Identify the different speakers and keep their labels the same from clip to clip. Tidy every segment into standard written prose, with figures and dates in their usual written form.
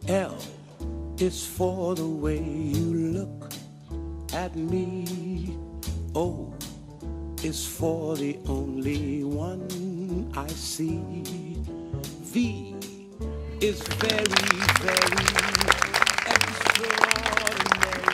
Speaker 1: L is for the way you look at me. O is for the only one I see. V is very, very extraordinary.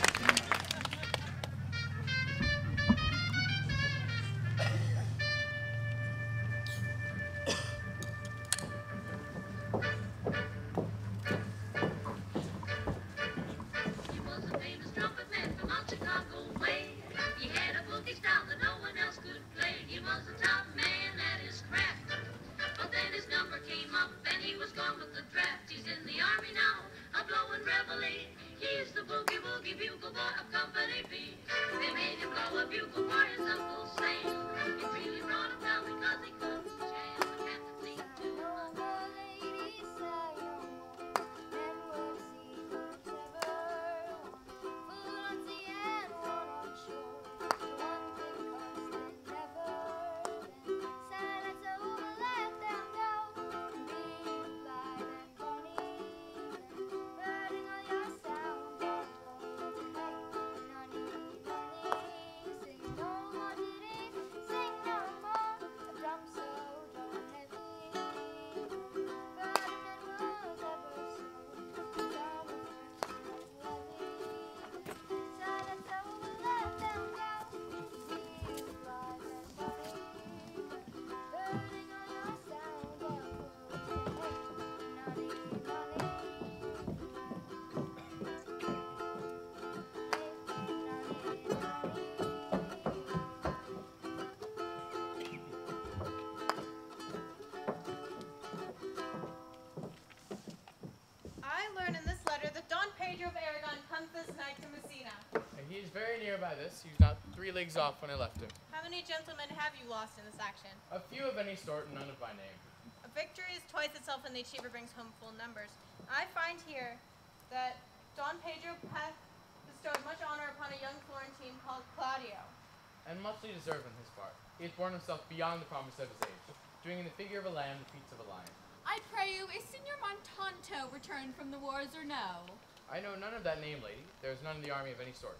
Speaker 2: He's very near by this. He was not 3 leagues off when I left him.
Speaker 3: How many gentlemen have you lost in this action?
Speaker 2: A few of any sort, none of my name.
Speaker 3: A victory is twice itself when the achiever brings home full numbers. I find here that Don Pedro hath bestowed much honor upon a young Florentine called Claudio.
Speaker 2: And muchly deserved on his part. He hath borne himself beyond the promise of his age, doing in the figure of a lamb the feats of a lion.
Speaker 4: I pray you, is Signor Montanto returned from the wars or no?
Speaker 2: I know none of that name, lady. There is none in the army of any sort.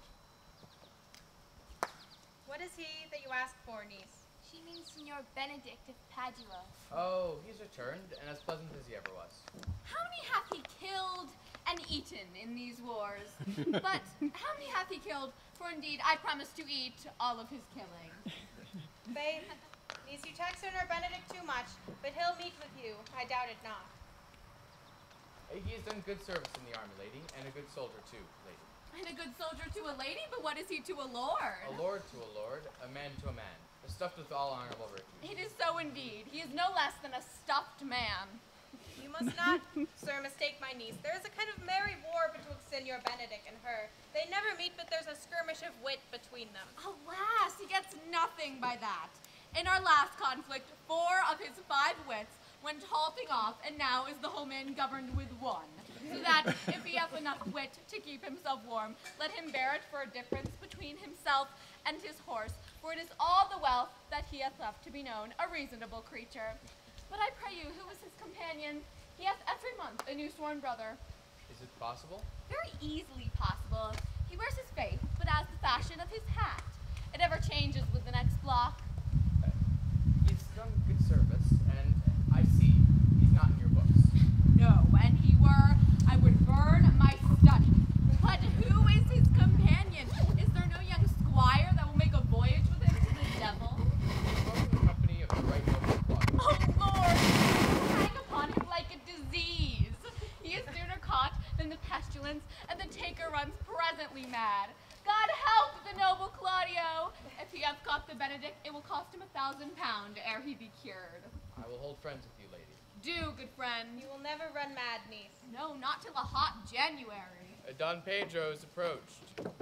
Speaker 3: What is he that you ask for, niece?
Speaker 5: She means Signor Benedict of Padua.
Speaker 2: Oh, he's returned, and as pleasant as he ever was.
Speaker 4: How many hath he killed and eaten in these wars? But how many hath he killed? For indeed, I promise to eat all of his killing.
Speaker 3: Faith, niece, you tax Signor Benedict too much, but he'll meet with you, I doubt it not.
Speaker 2: He has done good service in the army, lady, and a good soldier too, lady.
Speaker 4: And a good soldier to a lady, but what is he to a lord?
Speaker 2: A lord to a lord, a man to a man, stuffed with all honorable virtues.
Speaker 4: It is so indeed. He is no less than a stuffed man.
Speaker 3: You must not, sir, mistake my niece. There is a kind of merry war betwixt Signor Benedict and her. They never meet, but there's a skirmish of wit between them.
Speaker 4: Alas, he gets nothing by that. In our last conflict, 4 of his 5 wits went halting off, and now is the whole man governed with 1. So that, if he hath enough wit to keep himself warm, let him bear it for a difference between himself and his horse, for it is all the wealth that he hath left to be known, a reasonable creature. But I pray you, who is his companion? He hath every month a new sworn brother.
Speaker 2: Is it possible?
Speaker 4: Very easily possible. He wears his faith, but as the fashion of his hat. It ever changes with the next block.
Speaker 2: He's done good service, and I see he's not in your books.
Speaker 4: No, and he were, I would burn my study. But who is his companion? Is there no young squire that will make a voyage with him to the devil?
Speaker 2: Welcome the company of the right noble Claudio.
Speaker 4: Oh, Lord! Hang upon him like a disease. He is sooner caught than the pestilence, and the taker runs presently mad. God help the noble Claudio! If he hath caught the Benedict, it will cost him £1,000 ere he be cured.
Speaker 2: I will hold friends with you, lady.
Speaker 4: Do, good friend.
Speaker 3: You will never run mad, niece.
Speaker 4: No, not till a hot January.
Speaker 2: Don Pedro is approached.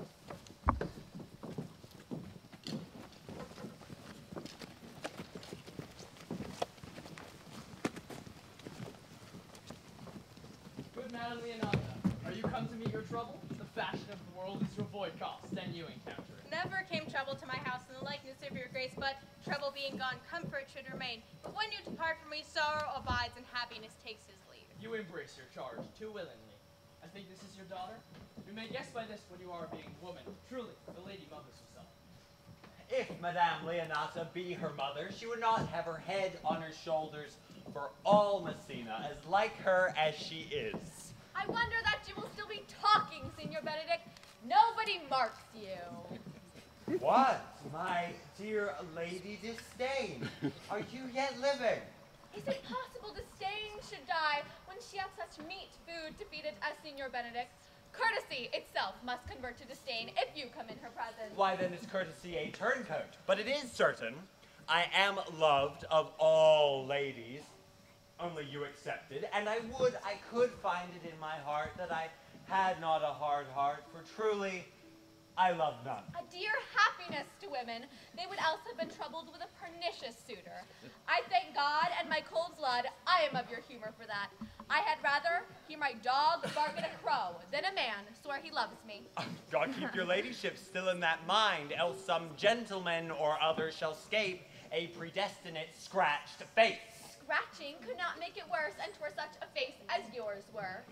Speaker 6: Good Madam Leonarda, are you come to meet your trouble? The fashion of the world is to avoid cost, and you encounter it.
Speaker 3: Never came trouble to my house in the likeness of your grace, but trouble being gone, comfort should remain. But when you depart from me, sorrow abides and happiness takes his leave.
Speaker 6: You embrace your charge too willingly. I think this is your daughter? You may guess by this what you are being woman. Truly, the lady mothers herself.
Speaker 7: If Madame Leonata be her mother, she would not have her head on her shoulders for all Messina, as like her as she is.
Speaker 4: I wonder that you will still be talking, Signor Benedict. Nobody marks you.
Speaker 7: What, my dear Lady Disdain? Are you yet living?
Speaker 4: Is it possible Disdain should die when she hath such meat food to feed it as Signor Benedict? Courtesy itself must convert to disdain if you come in her presence.
Speaker 7: Why then is courtesy a turncoat? But it is certain, I am loved of all ladies, only you excepted, and I could find it in my heart that I had not a hard heart, for truly I love none.
Speaker 4: A dear happiness to women, they would else have been troubled with a pernicious suitor. I thank God and my cold blood I am of your humor for that. I had rather hear my dog bark at a crow than a man swear he loves me.
Speaker 7: God keep your ladyship still in that mind, else some gentleman or other shall scape a predestinate scratched face.
Speaker 4: Scratching could not make it worse, and 'twere such a face as yours were.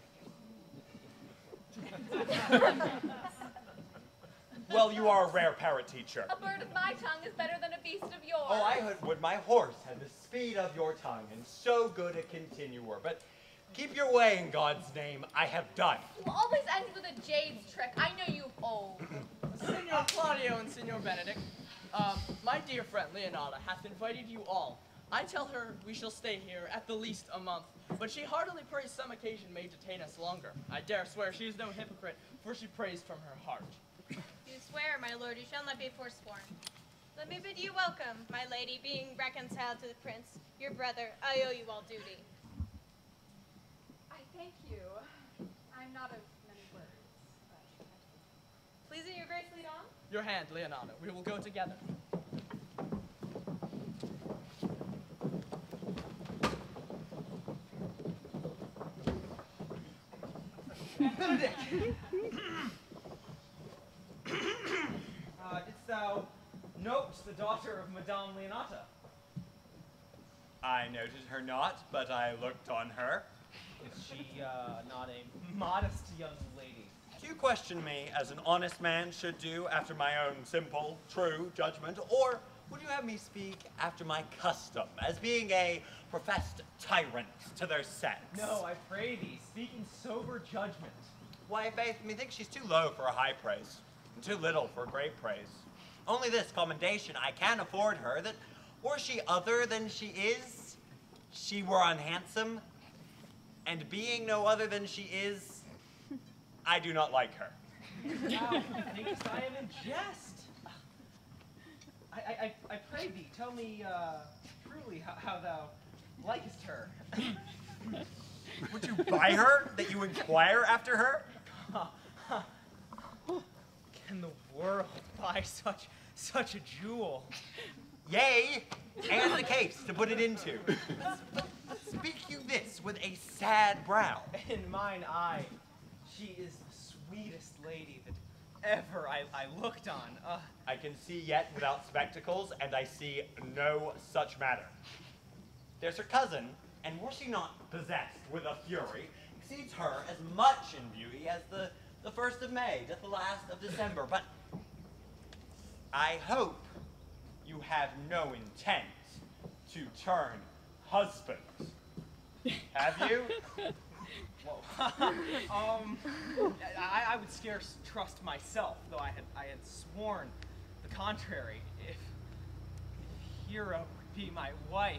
Speaker 7: Well, you are a rare parrot teacher.
Speaker 4: A bird of my tongue is better than a beast of yours.
Speaker 7: Oh, I would my horse had the speed of your tongue, and so good a continuer. But keep your way in God's name, I have done.
Speaker 4: You always end with a jade's trick. I know you old.
Speaker 6: Signor Claudio and Signor Benedict, my dear friend Leonata hath invited you all. I tell her we shall stay here at the least a month, but she heartily prays some occasion may detain us longer. I dare swear she is no hypocrite, for she prays from her heart.
Speaker 3: You swear, my lord, you shall not be forsworn. Let me bid you welcome, my lady, being reconciled to the prince, your brother. I owe you all duty.
Speaker 4: I thank you. I'm not of many words.
Speaker 3: Pleasing your grace, lead on.
Speaker 6: Your hand, Leonata. We will go together.
Speaker 8: Benedict! Didst thou note the daughter of Madame Leonata?
Speaker 7: I noted her not, but I looked on her.
Speaker 8: Is she not a modest young lady?
Speaker 7: Do you question me as an honest man should do after my own simple, true judgment, or would you have me speak after my custom, as being a professed tyrant to their sex?
Speaker 8: No, I pray thee, speak in sober judgment.
Speaker 7: Why, faith, methinks she's too low for a high praise, and too little for great praise. Only this commendation I can afford her, that were she other than she is, she were unhandsome, and being no other than she is, I do not like her.
Speaker 8: Thou thinkest I am in jest? I pray thee, tell me truly how thou likest her.
Speaker 7: Would you buy her, that you inquire after her?
Speaker 8: Can the world buy such a jewel?
Speaker 7: Yea, and the case to put it into. Speak you this with a sad brow.
Speaker 8: In mine eye, she is the sweetest lady that ever I looked on.
Speaker 7: I can see yet without spectacles, and I see no such matter. There's her cousin, and were she not possessed with a fury, exceeds her as much in beauty as the 1st of May doth the last of December. But I hope you have no intent to turn husband. Have you?
Speaker 8: I would scarce trust myself, though I had sworn the contrary. If Hero would be my wife.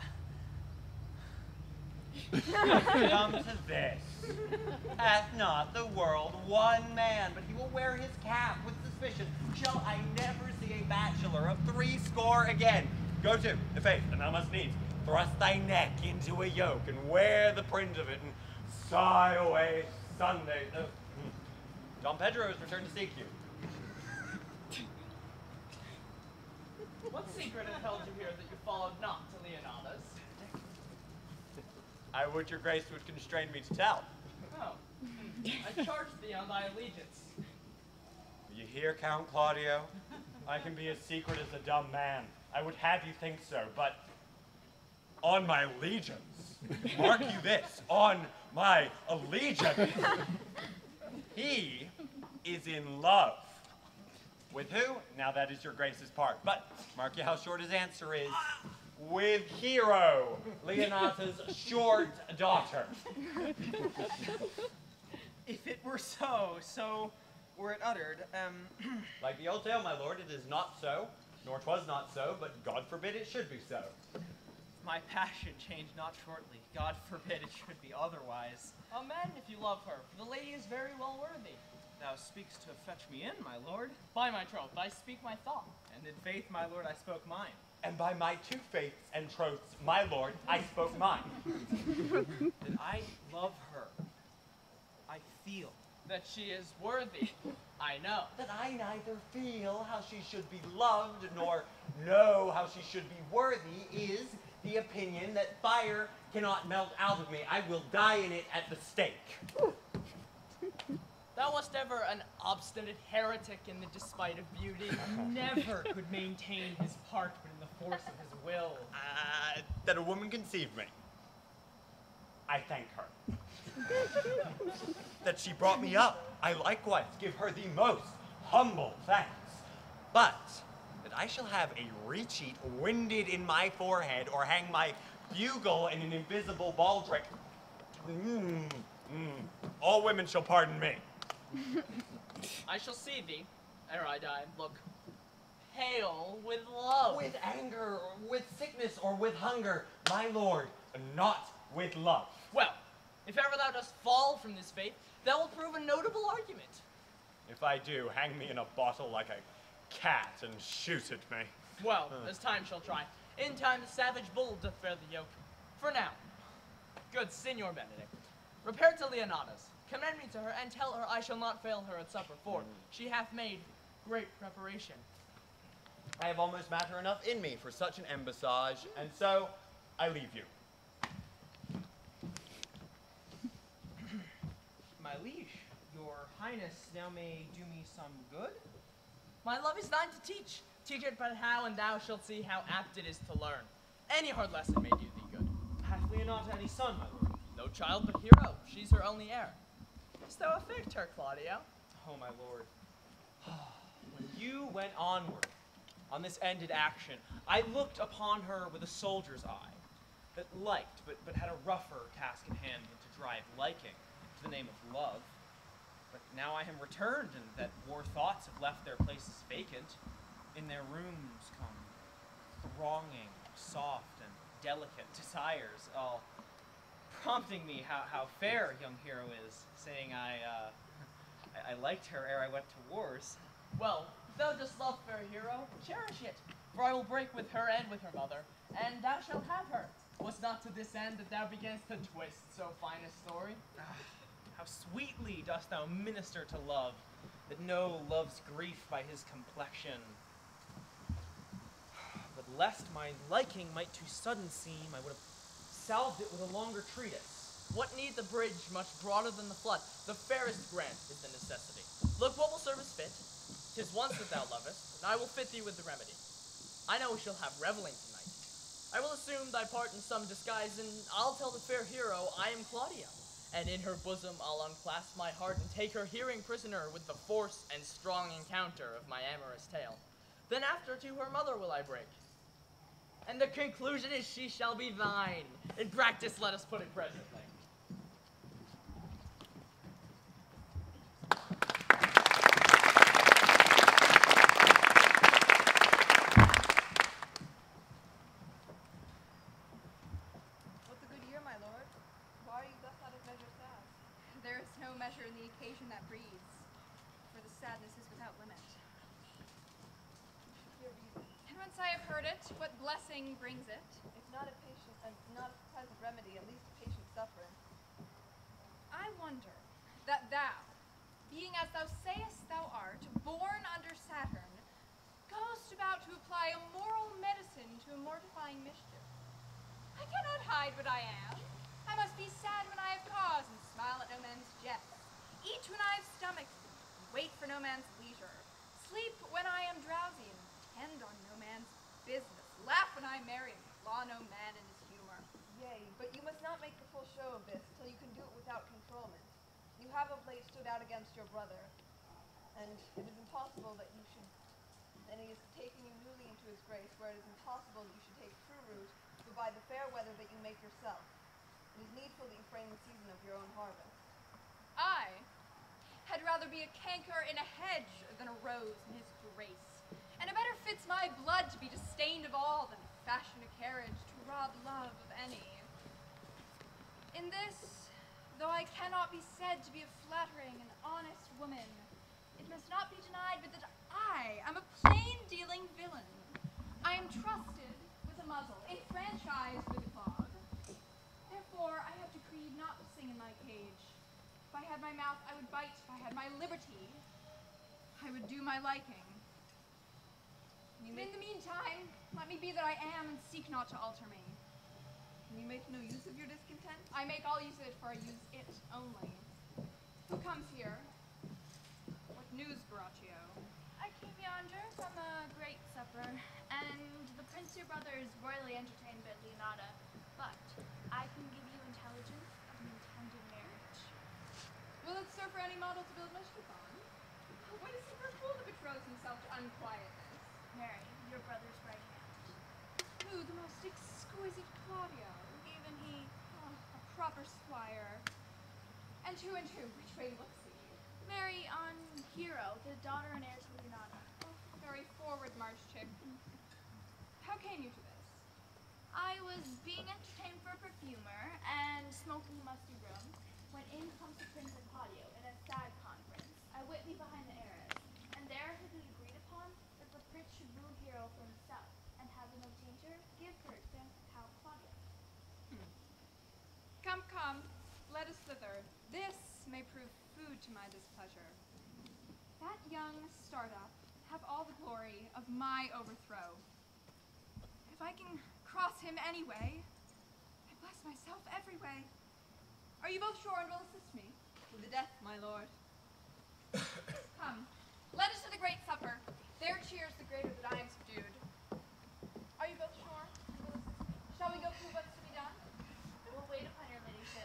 Speaker 7: Come to this. Hath not the world one man, but he will wear his cap with suspicion. Shall I never see a bachelor of 80 again? Go to, faith, and thou must needs thrust thy neck into a yoke and wear the print of it and sigh away Sunday. Don Pedro has returned to seek you.
Speaker 6: What secret has held you here that you followed not to Leonata's?
Speaker 7: I would your grace would constrain me to tell.
Speaker 6: Oh, I charge thee on thy allegiance.
Speaker 7: You hear, Count Claudio? I can be as secret as a dumb man. I would have you think so, but on my allegiance. Mark you this, on my allegiance. He is in love. With who? Now that is your Grace's part. But mark you how short his answer is. With Hero, Leonata's short daughter.
Speaker 8: If it were so were it uttered,
Speaker 7: Like the old tale, my lord, it is not so, nor 'twas not so, but God forbid it should be so.
Speaker 8: my passion change not shortly. God forbid it should be otherwise.
Speaker 6: Amen, if you love her, for the lady is very well worthy.
Speaker 8: Thou speaks to fetch me in, my lord.
Speaker 6: By my troth, I speak my thought.
Speaker 8: And in faith, my lord, I spoke mine.
Speaker 7: And by my two faiths and troths, my lord, I spoke mine.
Speaker 8: That I love her. I feel.
Speaker 6: That she is worthy, I know.
Speaker 7: That I neither feel how she should be loved, nor know how she should be worthy, is the opinion that fire cannot melt out of me. I will die in it at the stake.
Speaker 6: Thou wast ever an obstinate heretic in the despite of beauty.
Speaker 8: Never could maintain his part but in the force of his will.
Speaker 7: That a woman conceived me. I thank her. That she brought me up, I likewise give her the most humble thanks. But that I shall have a recheat winded in my forehead or hang my bugle in an invisible baldric, all women shall pardon me.
Speaker 6: I shall see thee, ere I die, look pale with love.
Speaker 7: With anger, with sickness, or with hunger, my lord, not with love.
Speaker 6: Well, if ever thou dost fall from this faith, thou wilt prove a notable argument.
Speaker 7: If I do, hang me in a bottle like a cat and shoot at me.
Speaker 6: Well, as time shall try. In time the savage bull doth bear the yoke. For now, good Signor Benedict, repair to Leonata's, commend me to her, and tell her I shall not fail her at supper, for she hath made great preparation.
Speaker 7: I have almost matter enough in me for such an embassage, and so I leave you.
Speaker 8: My liege, your highness now may do me some good.
Speaker 6: My love is thine to teach. Teach it but how, and thou shalt see how apt it is to learn. Any hard lesson may do thee good.
Speaker 8: Hath Leonata any son, my lord?
Speaker 6: No child but Hero. She's her only heir. Hast thou affect her, Claudio?
Speaker 8: Oh, my lord. When you went onward on this ended action, I looked upon her with a soldier's eye, that liked, but had a rougher task in hand than to drive liking to the name of love. But now I am returned, and that war thoughts have left their places vacant. In their rooms come thronging, soft and delicate desires, all prompting me how fair young Hero is, saying I liked her ere I went to wars.
Speaker 6: Well, if thou dost love fair Hero, cherish it, for I will break with her and with her mother, and thou shalt have her. Was not to this end that thou beganst to twist so fine a story?
Speaker 8: How sweetly dost thou minister to love, that know love's grief by his complexion. But lest my liking might too sudden seem, I would have salved it with a longer treatise.
Speaker 6: What need the bridge much broader than the flood? The fairest grant is the necessity. Look what will serve as fit. 'Tis once that thou lovest, and I will fit thee with the remedy. I know we shall have reveling tonight. I will assume thy part in some disguise, and I'll tell the fair Hero I am Claudio. And in her bosom I'll unclasp my heart and take her hearing prisoner with the force and strong encounter of my amorous tale. Then after to her mother will I break. And the conclusion is she shall be thine. In practice let us put it presently.
Speaker 3: What's a good year, my lord? Why are you thus out of measure sad?
Speaker 4: There is no measure in the occasion that breeds, for the sadness is without limit.
Speaker 3: Your reason.
Speaker 4: And whence I have heard it, what blessing brings it?
Speaker 3: If not a patient and not a present remedy, at least patient suffering.
Speaker 4: I wonder that thou, being as thou sayest thou art, born under Saturn, goest about to apply a moral medicine to a mortifying mischief. I cannot hide what I am. I must be sad when I have cause, and smile at no man's jest. Eat when I have stomach, and wait for no man's leisure. Sleep when I am drowsy, and attend on no man's business. Laugh when I am merry, and flaw no man in his humor.
Speaker 9: Yea, but you must not make the full show of this till you can do it without controlment. You have of late stood out against your brother, and it is impossible that you should, and he is taking you newly into his grace, where it is impossible that you should take true root, but by the fair weather that you make yourself. It is needful that you frame the season of your own harvest.
Speaker 4: I had rather be a canker in a hedge than a rose in his grace. And it better fits my blood to be disdained of all than fashion a carriage to rob love of any. In this, though I cannot be said to be a flattering and honest woman, it must not be denied but that I am a plain-dealing villain. I am trusted with a muzzle, enfranchised with a clog. Therefore, I have decreed not to sing in my cage. If I had my mouth, I would bite. If I had my liberty, I would do my liking. In the meantime, let me be that I am, and seek not to alter me.
Speaker 9: And you make no use of your discontent?
Speaker 4: I make all use of it, for I use it only. Who comes here? What news, Baraccio?
Speaker 5: I came yonder from a great supper, and the prince your brother is royally entertained by Leonata, but I can give you intelligence of an intended marriage.
Speaker 4: Will it serve for any model to build mischief on? What is he for a fool to betroth himself to unquietness?
Speaker 5: Mary, your brother's writing out.
Speaker 4: Who, the most exquisite Claudio?
Speaker 5: Even he,
Speaker 4: A proper squire. And two, which way looks he?
Speaker 5: Mary on Hero, the daughter and heir to Leonata.
Speaker 4: Very forward march, chick. How came you to this?
Speaker 5: I was being entertained for a perfumer and smoking a musty room when in comes the Prince and Claudio in a sad conference. I wit me behind the arras, and there it is agreed upon that the prince should woo Hero for himself, and having obtained her, give her to Count Claudio.
Speaker 4: Come, let us thither. This may prove food to my displeasure. That young startup have all the glory of my overthrow. If I can cross him any way, I bless myself every way. Are you both sure and will assist me?
Speaker 9: To the death, my lord.
Speaker 4: Come, let us to the great supper. There cheers the greater that I have subdued. Are you both sure and will assist me? Shall we go through what's to be done?
Speaker 5: We'll wait upon your ladyship.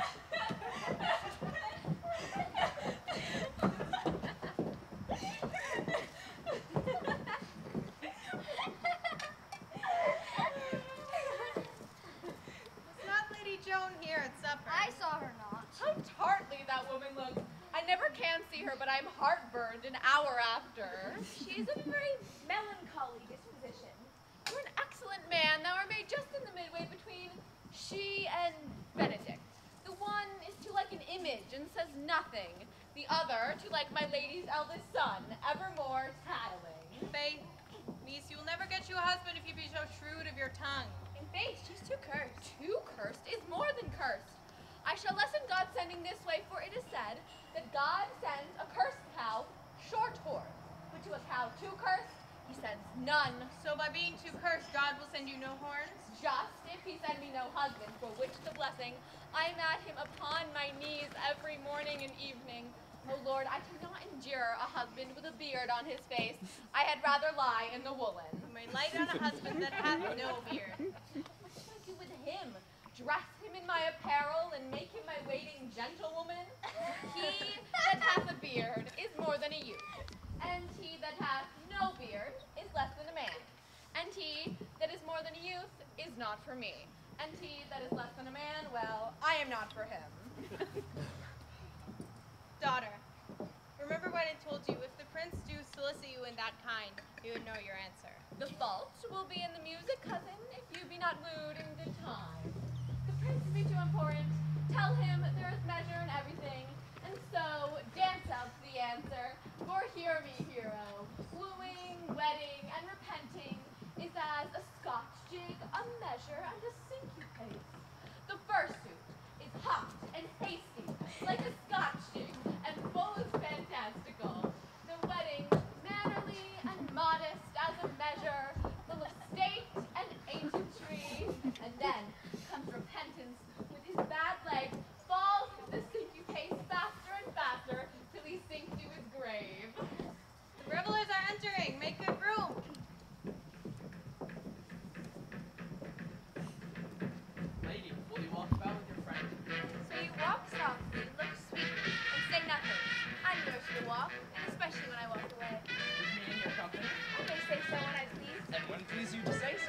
Speaker 3: Was not Lady Joan here at supper?
Speaker 5: I saw her not.
Speaker 4: How tartly that woman looks. I never can see her, but I'm heartburned an hour after.
Speaker 5: She's of a very melancholy disposition.
Speaker 4: You're an excellent man. Thou art made just in the midway between she and Benedict. The one is to like an image and says nothing. The other to like my lady's eldest son, evermore tattling.
Speaker 3: Faith, niece, you will never get you a husband if you be so shrewd of your tongue.
Speaker 4: In faith, she's too cursed. Too cursed is more than cursed. I shall lessen God's sending this way, for it is said that God sends a cursed cow short horse, but to a cow too cursed, he sends none.
Speaker 3: So by being too cursed, God will send you no horns?
Speaker 4: Just if he send me no husband, for which the blessing, I am at him upon my knees every morning and evening. Oh Lord, I cannot endure a husband with a beard on his face. I had rather lie in the woolen.
Speaker 3: You may light on a husband that hath no beard.
Speaker 4: What should I do with him? Dress him in my apparel and make him my waiting gentlewoman? He that hath a beard is more than a youth, and he that hath no beard is less than a man. And he that is more than a youth is not for me. And he that is less than a man, well, I am not for him.
Speaker 3: Daughter, remember what I told you. If the prince do solicit you in that kind, you would know your answer.
Speaker 4: The fault will be in the music, cousin, if you be not wooed in good time. The prince be too important. Tell him there is measure in everything, and so dance out to the answer. For hear me, hero, wooing, wedding, and repenting is as a Scotch jig, a measure, and a syncopate. The fursuit is hot and hasty, like a Scotch jig, and full of fantastical. The wedding, mannerly and modest as a measure, full of state and ancientry. And then comes repentance with his bad leg, falls into the syncopate faster and faster, till he sinks to his grave.
Speaker 3: The revelers are entering. Make good room.
Speaker 6: Lady,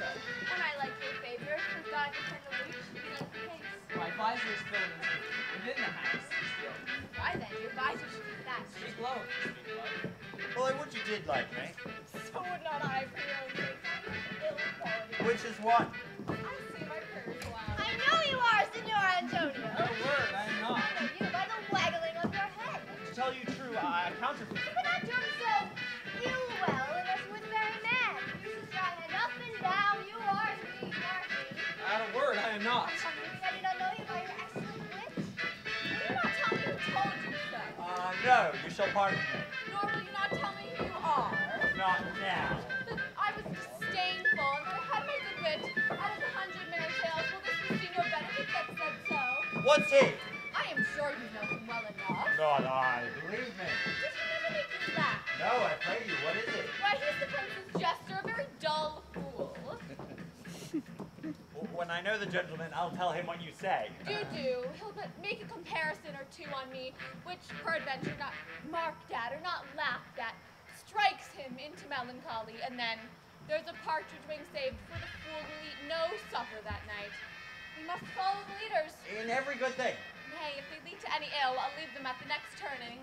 Speaker 6: so?
Speaker 5: When I like your favor, we've got to pretend the leech to be like the case.
Speaker 6: My visor is filling within the house still.
Speaker 5: Why then? Your visor should be that.
Speaker 6: Speak low. Speak low.
Speaker 7: Well, I would you did like me.
Speaker 9: So would not I for your own sake. Ill quality.
Speaker 7: Which is what?
Speaker 9: I see my prayers aloud.
Speaker 5: I know you are, Senor Antonio.
Speaker 6: No word, I am not.
Speaker 5: I know you by the waggling of your head.
Speaker 6: To tell you true, I counterfeit.
Speaker 5: You cannot do so ill well unless you were the very man. You should try and up and down. You are indeed, aren't you?
Speaker 6: Not a word, I am not.
Speaker 5: I'm believing I do not know you by your excellent wit. Will you not tell me who told you so?
Speaker 7: No, you shall pardon me.
Speaker 4: Nor will you not tell me who you are.
Speaker 7: Not now.
Speaker 4: That I was disdainful, and that I had my good wit out of 100 merry tales. Well, this was Signor Benedict that said so.
Speaker 7: What's he?
Speaker 4: I am sure you know him well enough.
Speaker 7: Not I. Believe me.
Speaker 4: Did he never make you laugh?
Speaker 7: No, I pray you. What is it?
Speaker 4: Why, he's the prince's jester, a very dull fool.
Speaker 7: When I know the gentleman, I'll tell him what you say.
Speaker 4: Do. He'll but make a comparison or two on me, which peradventure not marked at or not laughed at, strikes him into melancholy, and then there's a partridge wing saved for the fool who'll eat no supper that night. We must follow the leaders.
Speaker 7: In every good thing.
Speaker 4: Nay, if they lead to any ill, I'll leave them at the next turning.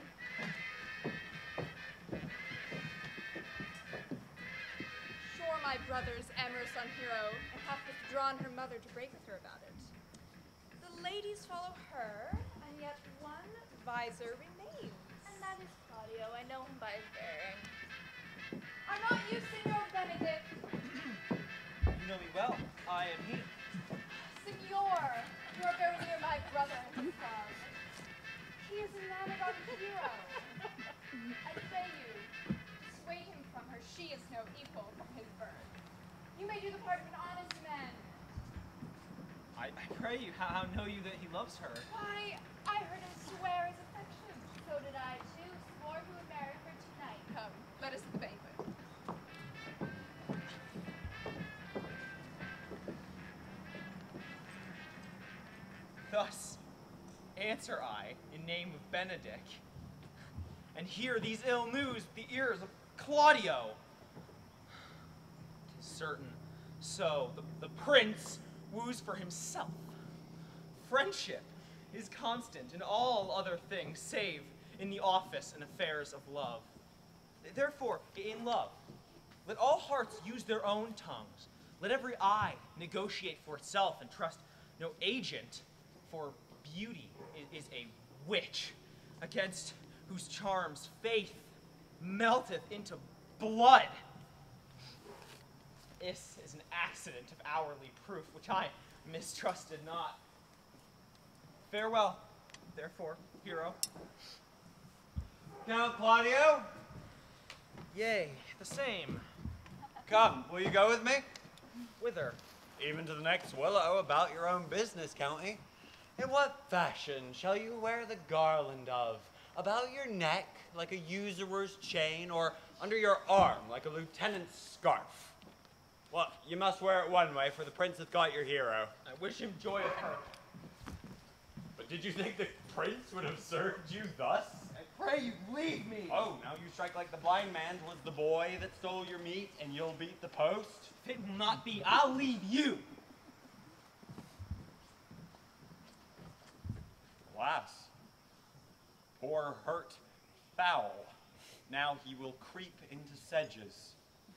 Speaker 4: Sure, my brother's amorous on hero, and hath withdrawn her mother to break with her about it.
Speaker 9: The ladies follow her, and yet one visor remains.
Speaker 5: And that is Claudio. I know him by his bearing.
Speaker 4: Are not you, Signor Benedict?
Speaker 8: You know me well. I am he.
Speaker 4: Signor, you are very near my brother in his love. He is enamored of a hero. I pray you, dissuade him from her. She is no equal from his birth. You may do the part of an honest man.
Speaker 8: I pray you, how know you that he loves her?
Speaker 4: Why, I heard him swear his affection.
Speaker 5: So did I too. Swore he would marry her tonight.
Speaker 4: Come, let us to the banquet.
Speaker 8: Thus answer I in name of Benedict, and hear these ill news with the ears of Claudio. 'Tis certain, so the prince woos for himself. Friendship is constant in all other things, save in the office and affairs of love. Therefore, in love, let all hearts use their own tongues. Let every eye negotiate for itself, and trust no agent, for beauty is a witch, against whose charms faith melteth into blood. This is an accident of hourly proof, which I mistrusted not. Farewell, therefore, hero.
Speaker 7: Count Claudio?
Speaker 8: Yea, the same.
Speaker 7: Come, will you go with me?
Speaker 8: Whither?
Speaker 7: Even to the next willow, about your own business, County. In what fashion shall you wear the garland of? About your neck, like a usurer's chain, or under your arm, like a lieutenant's scarf? Well, you must wear it one way, for the prince hath got your hero.
Speaker 8: I wish him joy of her.
Speaker 7: But did you think the prince would have served you thus?
Speaker 8: I pray you leave me.
Speaker 7: Oh, now you strike like the blind man was the boy that stole your meat, and you'll beat the post?
Speaker 8: If it will not be, I'll leave you.
Speaker 7: Alas, poor hurt fowl. Now he will creep into sedges.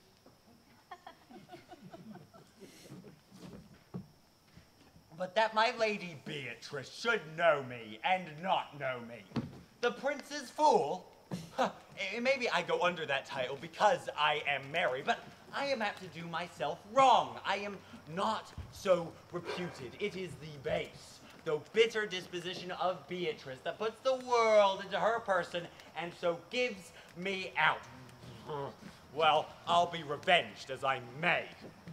Speaker 7: But that my lady Beatrice should know me and not know me. The prince's fool? Huh, maybe I go under that title because I am merry, but I am apt to do myself wrong. I am not so reputed. It is the base, though bitter disposition of Beatrice that puts the world into her person and so gives me out. Well, I'll be revenged as I may.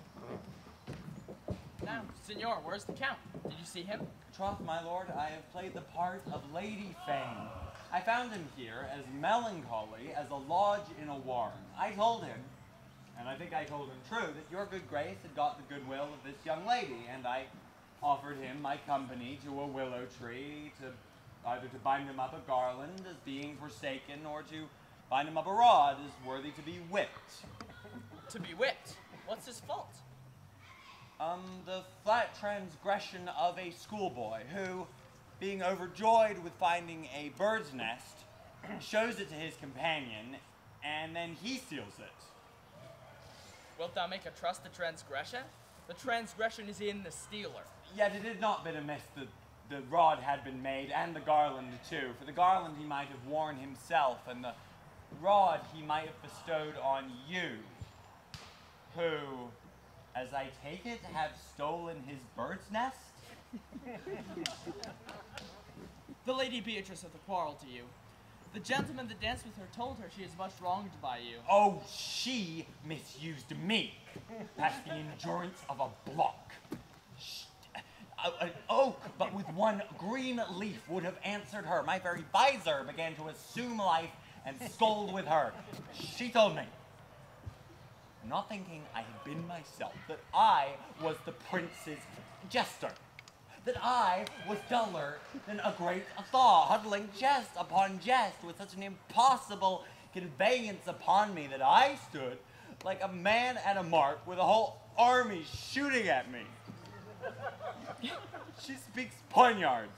Speaker 6: Now, Senor, where's the Count? Did you see him?
Speaker 7: Troth, my lord, I have played the part of Lady Fame. I found him here as melancholy as a lodge in a warren. I told him, and I think I told him true, that your good grace had got the goodwill of this young lady, and I offered him my company to a willow tree, to either to bind him up a garland as being forsaken, or to bind him up a rod as worthy to be whipped.
Speaker 6: To be whipped. What's his fault?
Speaker 7: The flat transgression of a schoolboy who, being overjoyed with finding a bird's nest, shows it to his companion, and then he steals it.
Speaker 6: Wilt thou make a trust the transgression? The transgression is in the stealer.
Speaker 7: Yet it had not been amiss that the rod had been made, and the garland too. For the garland he might have worn himself, and the rod he might have bestowed on you, who, as I take it, have stolen his bird's nest?
Speaker 6: The Lady Beatrice hath a quarrel to you. The gentleman that danced with her told her she is much wronged by you.
Speaker 7: Oh, she misused me, past the endurance of a block. An oak, but with one green leaf, would have answered her. My very visor began to assume life and scold with her. She told me, not thinking I had been myself, that I was the prince's jester, that I was duller than a great thaw, huddling jest upon jest with such an impossible conveyance upon me that I stood like a man at a mark with a whole army shooting at me. She speaks poniards.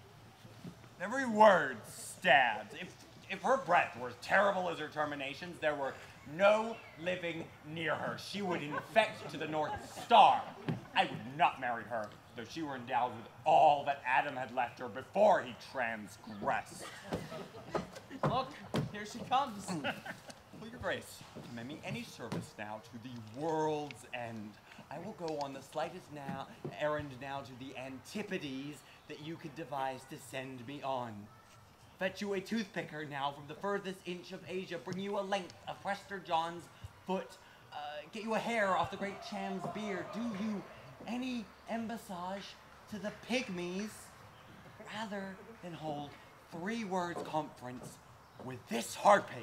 Speaker 7: Every word stabs. If her breath were as terrible as her terminations, there were no living near her. She would infect to the North Star. I would not marry her, though she were endowed with all that Adam had left her before he transgressed.
Speaker 6: Look, here she comes.
Speaker 7: Will your grace command me any service now to the world's end? I will go on the slightest errand now to the Antipodes that you could devise to send me on. Fetch you a toothpicker now from the furthest inch of Asia, bring you a length of Prester John's foot, get you a hair off the great Cham's beard, do you any embassage to the pygmies, rather than hold 3 words conference with this harpy.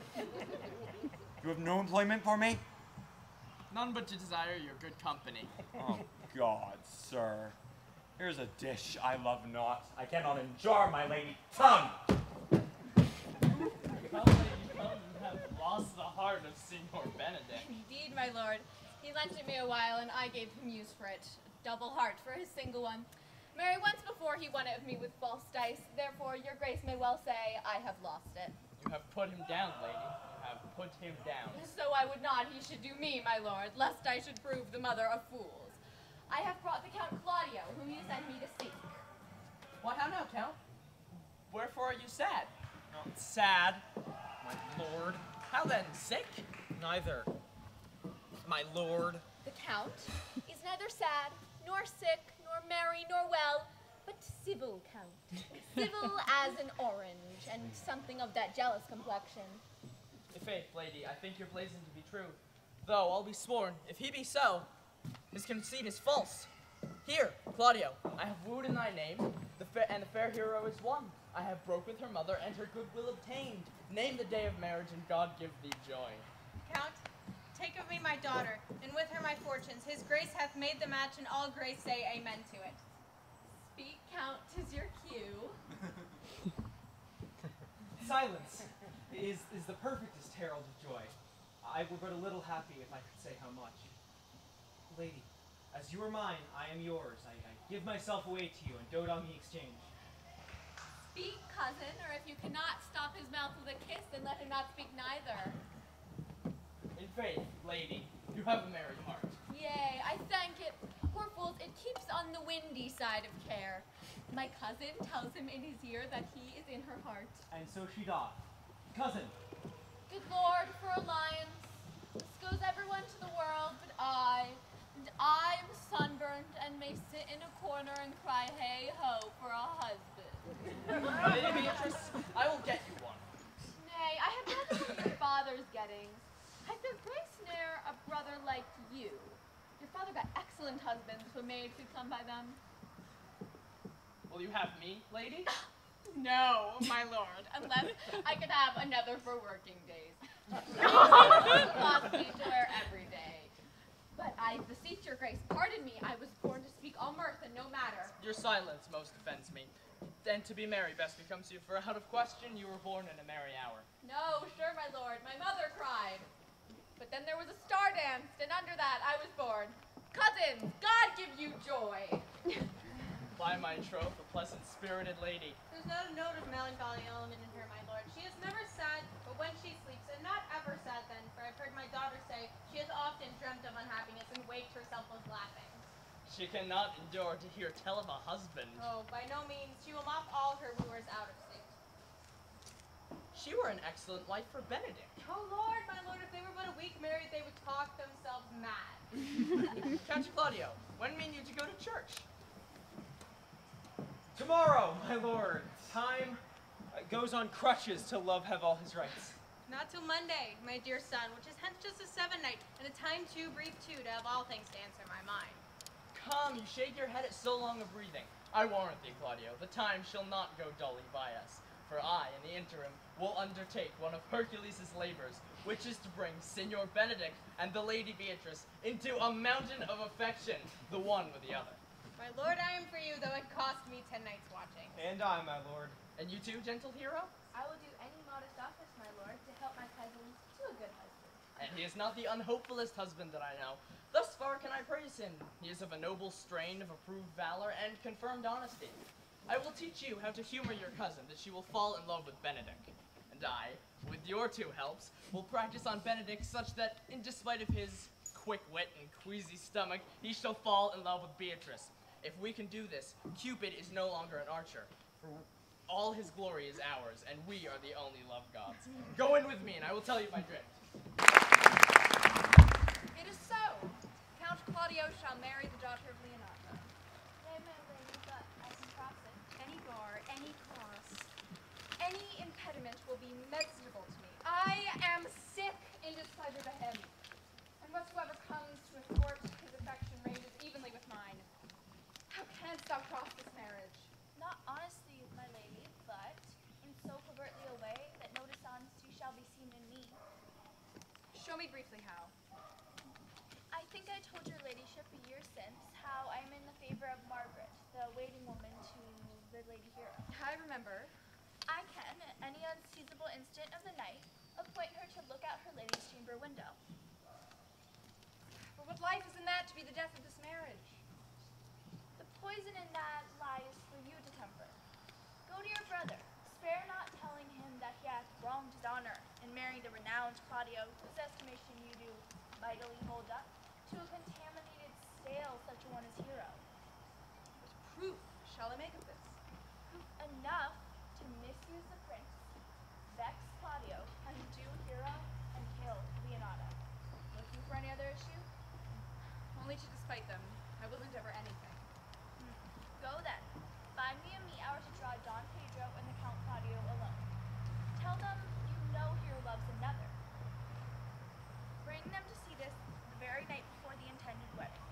Speaker 7: You have no employment for me?
Speaker 6: None but to desire your good company.
Speaker 7: Oh, God, sir. Here's a dish I love not. I cannot enjar my lady tongue.
Speaker 6: Come, lady, come, you have lost the heart of Signor Benedict.
Speaker 4: Indeed, my lord. He lent it me a while, and I gave him use for it. Double heart for his single one. Marry, once before he won it of me with false dice. Therefore, your grace may well say I have lost it.
Speaker 6: You have put him down, lady. You have put him down.
Speaker 4: So I would not he should do me, my lord, lest I should prove the mother of fools. I have brought the Count Claudio, whom you sent me to seek.
Speaker 6: What, how now, Count? Wherefore are you sad? Not sad, my lord. How then, sick?
Speaker 8: Neither, my lord.
Speaker 4: The Count is neither sad, nor sick, nor merry, nor well, but civil, Count. Civil as an orange, and something of that jealous complexion.
Speaker 6: I' faith, lady, I think your blazon to be true. Though, I'll be sworn, if he be so, his conceit is false. Here, Claudio, I have wooed in thy name, and the fair hero is won. I have broke with her mother, and her goodwill obtained. Name the day of marriage, and God give thee joy.
Speaker 3: Count, take of me my daughter, and with her my fortunes. His grace hath made the match, and all grace say amen to it.
Speaker 4: Speak, Count, 'tis your cue.
Speaker 8: Silence is the perfectest herald of joy. I were but a little happy if I could say how much. Lady, as you are mine, I am yours. I give myself away to you and dote on the exchange.
Speaker 4: Speak, cousin, or if you cannot stop his mouth with a kiss, then let him not speak neither.
Speaker 6: In faith, lady, you have a merry heart.
Speaker 4: Yea, I thank it. Poor fools, it keeps on the windy side of care. My cousin tells him in his ear that he is in her heart.
Speaker 8: And so she doth. Cousin,
Speaker 4: Good Lord, for alliance, this goes everyone to the world but I, and I'm sunburned and may sit in a corner and cry hey-ho for a husband.
Speaker 6: Lady Beatrice, I will get you one.
Speaker 4: Nay, I have rather what your father's getting. Has their grace ne'er a brother like you? Your father got excellent husbands, but maids could come by them.
Speaker 6: Will you have me, lady?
Speaker 4: No, my lord, unless I could have another for working days. Cloth me to wear every day. But I beseech your grace, pardon me, I was born to speak all mirth and no matter.
Speaker 6: Your silence most offends me. And to be merry best becomes you, for out of question you were born in a merry hour.
Speaker 4: No, sure, my lord, my mother cried. But then there was a star danced, and under that I was born. Cousins, God give you joy.
Speaker 6: By my troth, a pleasant-spirited lady.
Speaker 3: There's not a note of melancholy element in her, my lord. She is never sad, but when she sleeps, and not ever sad then, for I've heard my daughter say she has often dreamt of unhappiness and waked herself with laughing.
Speaker 6: She cannot endure to hear tell of a husband.
Speaker 3: Oh, by no means. She will mock all her wooers out of state.
Speaker 6: She were an excellent wife for Benedict.
Speaker 3: Oh, Lord, my lord, if they were but a week married, they would talk themselves mad.
Speaker 6: Count Claudio, when mean you to go to church?
Speaker 8: Tomorrow, my lord. Time goes on crutches till love have all his rights.
Speaker 3: Not till Monday, my dear son, which is hence just a seven-night, and a time too brief, too, to have all things to answer my mind.
Speaker 6: Come, you shake your head at so long a breathing. I warrant thee, Claudio, the time shall not go dully by us. For I, in the interim, will undertake one of Hercules' labors, which is to bring Signor Benedict and the Lady Beatrice into a mountain of affection, the one with the other.
Speaker 3: My lord, I am for you, though it cost me 10 nights watching.
Speaker 8: And I, my lord.
Speaker 6: And you too, gentle hero?
Speaker 5: I will do any modest office, my lord, to help my cousins to a good husband.
Speaker 6: And he is not the unhopefullest husband that I know. Thus far can I praise him. He is of a noble strain of approved valor and confirmed honesty. I will teach you how to humor your cousin, that she will fall in love with Benedict. And I, with your two helps, will practice on Benedict such that, in despite of his quick wit and queasy stomach, he shall fall in love with Beatrice. If we can do this, Cupid is no longer an archer, for all his glory is ours, and we are the only love gods. Go in with me, and I will tell you my drift.
Speaker 4: It is so. Count Claudio shall marry the daughter of Leonardo.
Speaker 5: Nay, my lady, but I can cross it.
Speaker 4: Any bar, any cross, any impediment will be miserable to me. I am sick in displeasure to him, and whatsoever comes to his court, his affection ranges evenly with mine. How canst thou cross this marriage?
Speaker 5: Not honestly, my lady, but in so covertly a way that no dishonesty shall be seen in me.
Speaker 4: Show me briefly how.
Speaker 5: I think I told your ladyship a year since how I am in the favor of Margaret, the waiting woman to the Lady Hero.
Speaker 4: I remember.
Speaker 5: I can, at any unseizable instant of the night, appoint her to look out her lady's chamber window.
Speaker 4: But what life is in that to be the death of this marriage?
Speaker 5: The poison in that lies for you to temper. Go to your brother. Spare not telling him that he hath wronged his honor in marrying the renowned Claudio, whose estimation you do mightily hold up, to a contaminated, stale such a one as Hero.
Speaker 4: What proof shall I make of this?
Speaker 5: Proof enough to misuse the prince, vex Claudio, undo Hero, and kill Leonardo.
Speaker 4: Look you for any other issue? Only to despite them, I will endeavor anything.
Speaker 5: Go then. Find me a meet hour to draw Don Pedro and the Count Claudio alone. Tell them you know Hero loves another. Bring them to see this the very night before the intended wedding.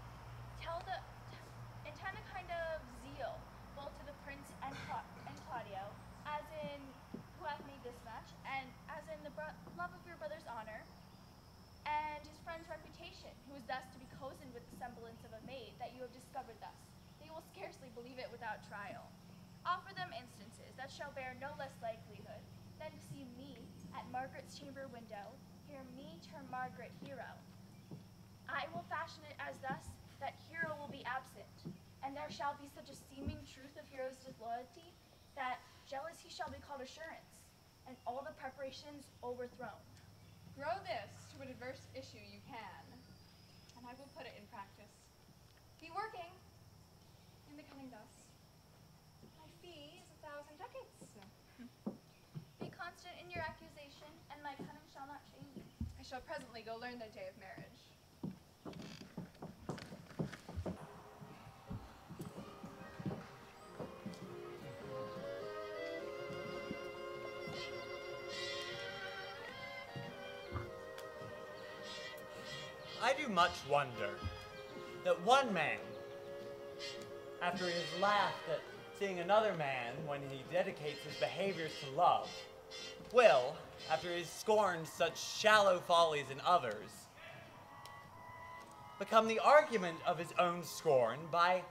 Speaker 5: Intend a kind of zeal, both to the prince and Claudio, as in who hath made this match, and as in the love of your brother's honor, and his friend's reputation, who is thus to be cozened with the semblance of a maid that you have discovered thus. They will scarcely believe it without trial. Offer them instances that shall bear no less likelihood than to see me at Margaret's chamber window, hear me term Margaret Hero. I will fashion it as thus, that Hero will be absent, and there shall be such a seeming truth of Hero's disloyalty, that jealousy shall be called assurance, and all the preparations overthrown.
Speaker 4: Grow this to an adverse issue you can, and I will put it in practice. Be working in the coming thus. My fee is 1,000 ducats.
Speaker 5: Be constant in your accusation, and my cunning shall not shame you.
Speaker 4: I shall presently go learn the day of marriage.
Speaker 7: I do much wonder that one man, after he has laughed at seeing another man when he dedicates his behaviors to love, will, after he has scorned such shallow follies in others, become the argument of his own scorn by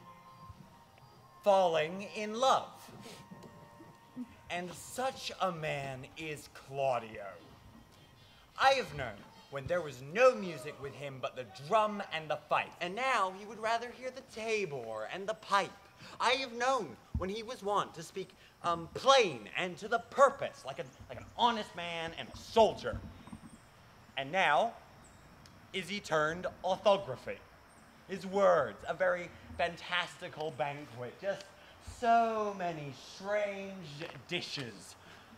Speaker 7: falling in love. And such a man is Claudio. I have known, when there was no music with him but the drum and the fife. And now he would rather hear the tabor and the pipe. I have known when he was wont to speak plain and to the purpose, like an honest man and a soldier. And now is he turned orthography. His words, a very fantastical banquet, just so many strange dishes.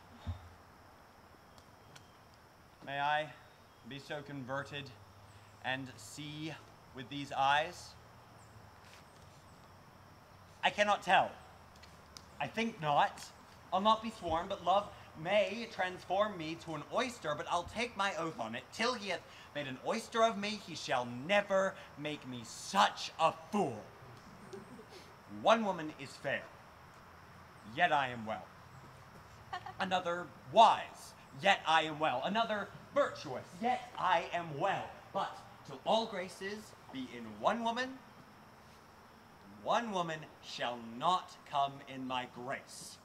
Speaker 7: May I be so converted and see with these eyes? I cannot tell. I think not. I'll not be sworn, but love may transform me to an oyster, but I'll take my oath on it. Till he hath made an oyster of me, he shall never make me such a fool. One woman is fair, yet I am well. Another wise, yet I am well. Another virtuous, yet I am well. But till all graces be in one woman shall not come in my grace.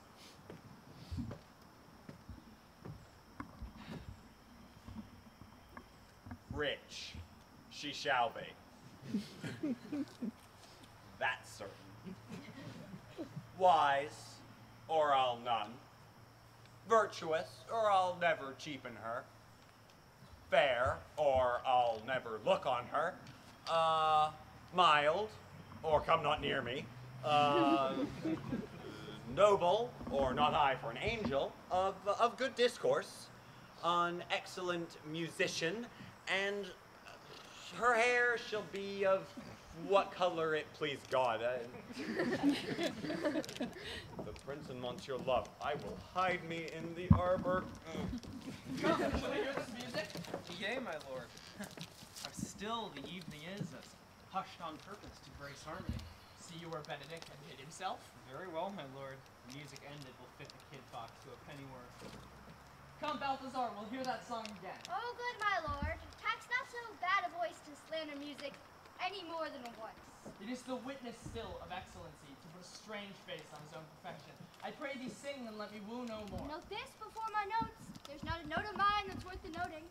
Speaker 7: Rich she shall be. That's certain. Wise, or I'll none. Virtuous, or I'll never cheapen her. Fair, or I'll never look on her. Mild, or come not near me. Noble, or not I for an angel. Of good discourse. An excellent musician, and her hair shall be of what color it please God. The prince and Monsieur Love, I will hide me in the arbor.
Speaker 6: Come, shall we hear this music?
Speaker 8: Yea, my lord. How still the evening is, as hushed on purpose to grace harmony.
Speaker 6: See you where Benedict had hid himself?
Speaker 8: Very well, my lord. Music ended will fit the kid fox to a pennyworth.
Speaker 6: Come, Balthazar, we'll hear that song again.
Speaker 5: Oh, good, my lord. Tax not so bad a voice to slander music any more than once.
Speaker 6: It is the witness still of excellency to put a strange face on his own perfection. I pray thee sing and let me woo no more.
Speaker 5: Note this before my notes. There's not a note of mine that's worth the noting.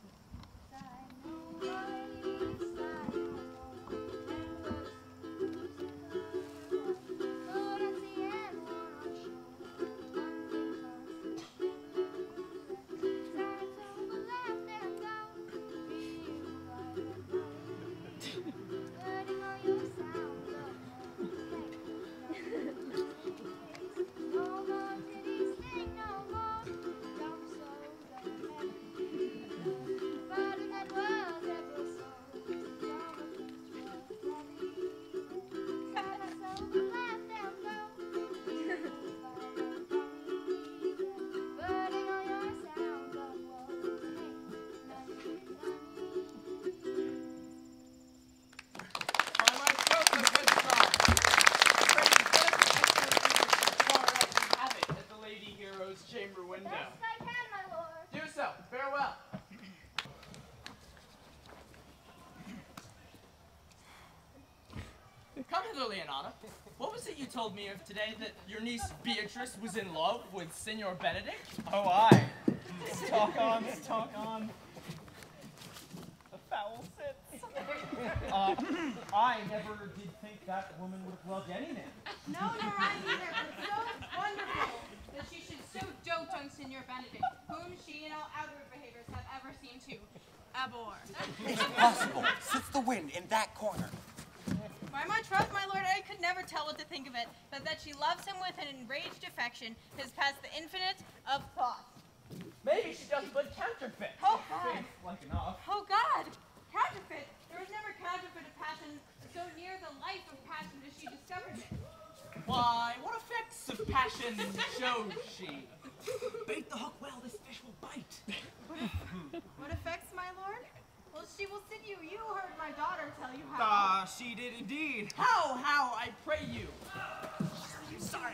Speaker 6: Chamber window.
Speaker 5: Best I can, my lord.
Speaker 6: Do so. Farewell. Come hither, Leonata. What was it you told me of today, that your niece Beatrice was in love with Signor Benedict?
Speaker 8: Oh, aye. Talk on, talk on. The foul sits. I never did think that woman would have loved any man.
Speaker 3: No, nor I either, but so wonderful that she should so dote on Signor Benedict, whom she and all outward behaviors have ever seemed to abhor.
Speaker 7: It's impossible. Sits the wind in that corner.
Speaker 3: By my troth, my lord, I could never tell what to think of it, but that she loves him with an enraged affection has passed the infinite of thought.
Speaker 6: Maybe she does but counterfeit.
Speaker 3: Oh, God.
Speaker 6: Seems like enough.
Speaker 3: Oh, God. Counterfeit. There was never counterfeit of passion so near the life of passion as she discovered it.
Speaker 6: Why, what effects of passion shows she?
Speaker 8: Bait the hook well, this fish will bite.
Speaker 3: What effects, my lord? Well, she will sit you. You heard my daughter tell you how.
Speaker 8: She did indeed.
Speaker 6: How, I pray you?
Speaker 8: Sorry.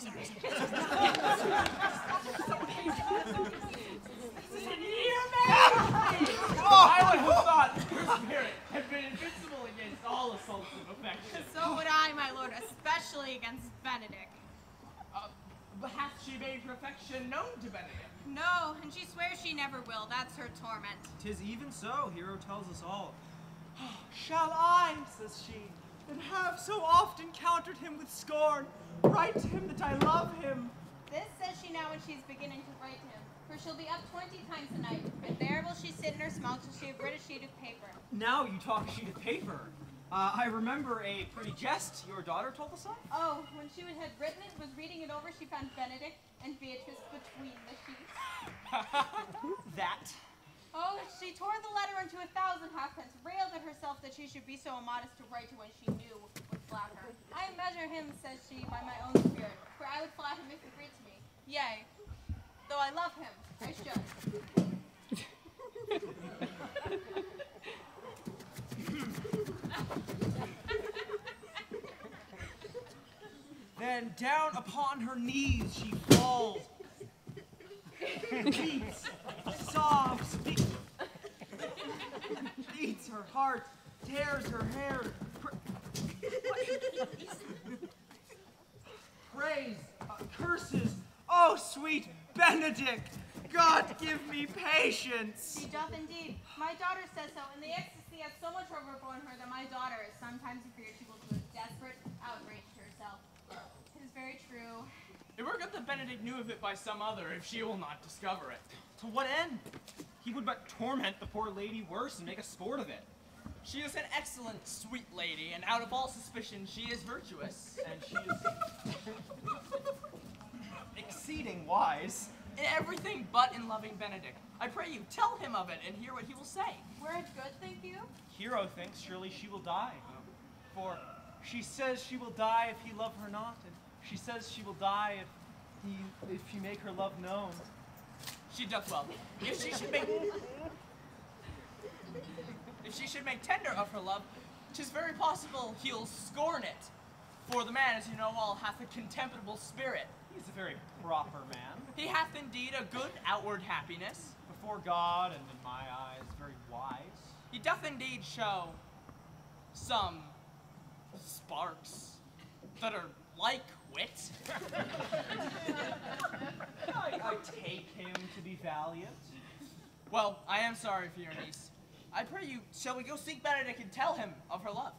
Speaker 6: I would have thought her spirit had been invincible against all assaults of affection.
Speaker 3: So would I, my lord, especially against Benedict.
Speaker 6: But hath she made her affection known to Benedict?
Speaker 4: No, and she swears she never will. That's her torment.
Speaker 8: 'Tis even so, Hero tells us all. Shall I, says she, that have so often countered him with scorn, write to him that I love him?
Speaker 3: This says she now when she's beginning to write to him, for she'll be up 20 times a night, and there will she sit in her smoke till she have writ a sheet of paper.
Speaker 8: Now you talk a sheet of paper. I remember a pretty jest your daughter told us of.
Speaker 3: Oh, when she had written it, was reading it over, she found Benedict and Beatrice between the sheets.
Speaker 8: That.
Speaker 3: Oh, she tore the letter into 1,000 halfpence, railed at herself that she should be so immodest to write to one she knew would flatter her. I measure him, says she, by my own spirit, for I would flatter him if he read to me. Yea, though I love him, I should.
Speaker 8: Then down upon her knees she falls, beats, sobs, beats her heart, tears her hair, praise, curses. Oh, sweet Benedict, God give me patience.
Speaker 3: She doth indeed. My daughter says so, and the ecstasy has so much overborne her that my daughter is sometimes afraid she will do a desperate outrage to herself. It is very true.
Speaker 6: It were good that Benedict knew of it by some other, if she will not discover it.
Speaker 8: To what end? He would but torment the poor lady worse and make a sport of it.
Speaker 6: She is an excellent, sweet lady, and out of all suspicion, she is virtuous.
Speaker 8: And she is exceeding wise.
Speaker 6: In everything but in loving Benedict. I pray you, tell him of it and hear what he will say.
Speaker 3: Were it good, think you?
Speaker 8: Hero thinks surely she will die. For she says she will die if he love her not, and she says she will die if he make her love known.
Speaker 6: She doth well. If she should make tender of her love, 'tis very possible he'll scorn it. For the man, as you know all, hath a contemptible spirit.
Speaker 8: He's a very proper man.
Speaker 6: He hath indeed a good outward happiness.
Speaker 8: Before God and in my eyes, very wise.
Speaker 6: He doth indeed show some sparks that are like wit.
Speaker 8: I take him to be valiant.
Speaker 6: Well, I am sorry for your niece. I pray you, shall we go seek Benedict and tell him of her love?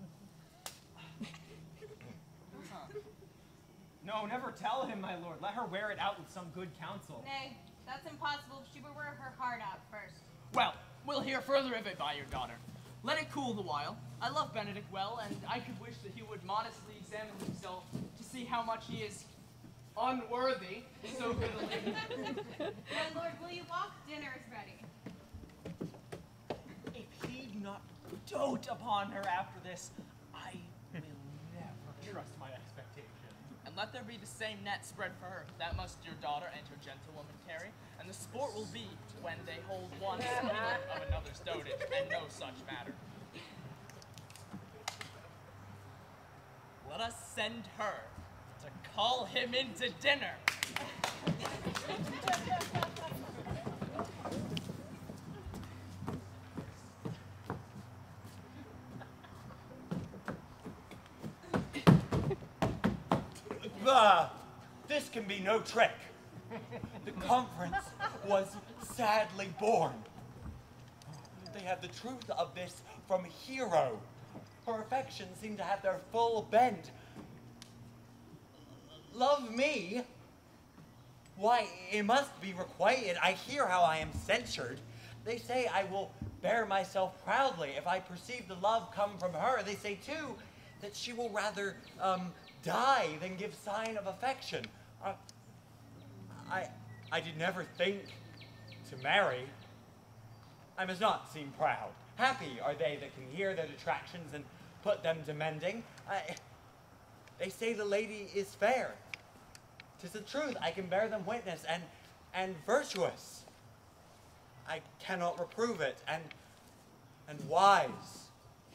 Speaker 8: No, never tell him, my lord. Let her wear it out with some good counsel.
Speaker 3: Nay, that's impossible. She would wear her heart out first.
Speaker 6: Well, we'll hear further of it by your daughter. Let it cool the while. I love Benedict well, and I could wish that he would modestly examine himself to see how much he is unworthy so good a lady.
Speaker 3: My lord, will you walk? Dinner is ready.
Speaker 8: If he do not dote upon her after this, I will never trust my expectation.
Speaker 6: And let there be the same net spread for her. That must your daughter and her gentlewoman carry. And the sport will be when they hold one speaking of another's dotage, and no such matter. Let us send her to call him into dinner.
Speaker 7: This can be no trick. The conference was sadly born. They have the truth of this from Hero. Her affections seem to have their full bent. Love me? Why, it must be requited. I hear how I am censured. They say I will bear myself proudly if I perceive the love come from her. They say, too, that she will rather die than give sign of affection. I did never think to marry. I must not seem proud. Happy are they that can hear their detractions and put them to mending. They say the lady is fair. 'Tis the truth. I can bear them witness, and virtuous. I cannot reprove it, and wise.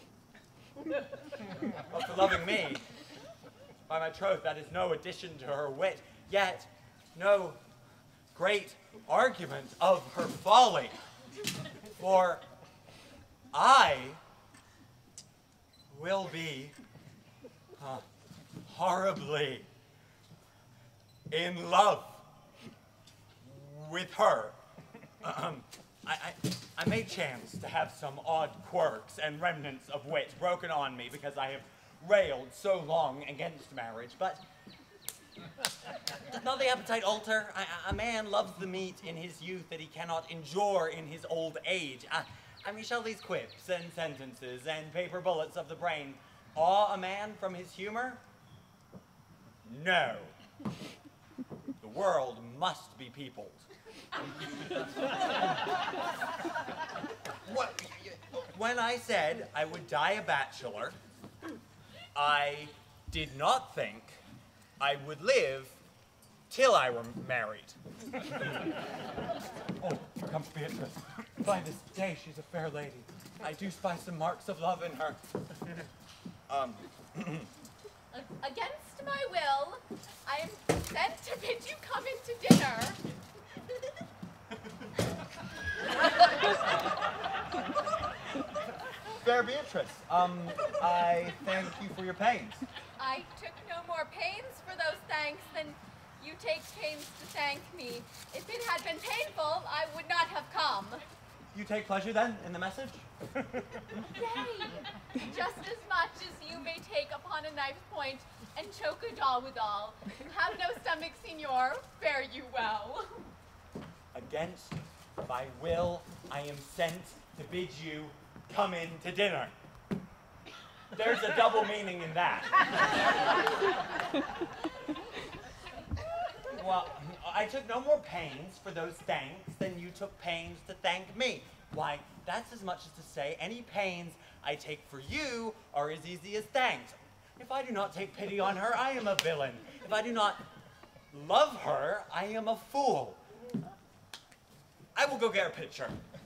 Speaker 7: But for loving me, by my troth, that is no addition to her wit, yet no great argument of her folly. For I will be horribly in love with her, I may chance to have some odd quirks and remnants of wit broken on me because I have railed so long against marriage, but does not the appetite alter? A man loves the meat in his youth that he cannot endure in his old age. I mean, shall these quips and sentences and paper bullets of the brain awe a man from his humor? No. The world must be peopled. When I said I would die a bachelor, I did not think I would live till I were married. Oh, here comes Beatrice. By this day, she's a fair lady. I do spy some marks of love in her.
Speaker 4: Against my will, I am sent to bid you come into dinner.
Speaker 7: Fair Beatrice, I thank you for your pains.
Speaker 4: I took no more pains for those thanks than you take pains to thank me. If it had been painful, I would not have come.
Speaker 7: You take pleasure, then, in the message?
Speaker 4: Yea, just as much as you may take upon a knife point and choke a doll withal. You have no stomach, Signor. Fare you well.
Speaker 7: Against my will, I am sent to bid you come in to dinner. There's a double meaning in that. Well, I took no more pains for those thanks than you took pains to thank me. Why, that's as much as to say any pains I take for you are as easy as thanks. If I do not take pity on her, I am a villain. If I do not love her, I am a fool. I will go get a picture.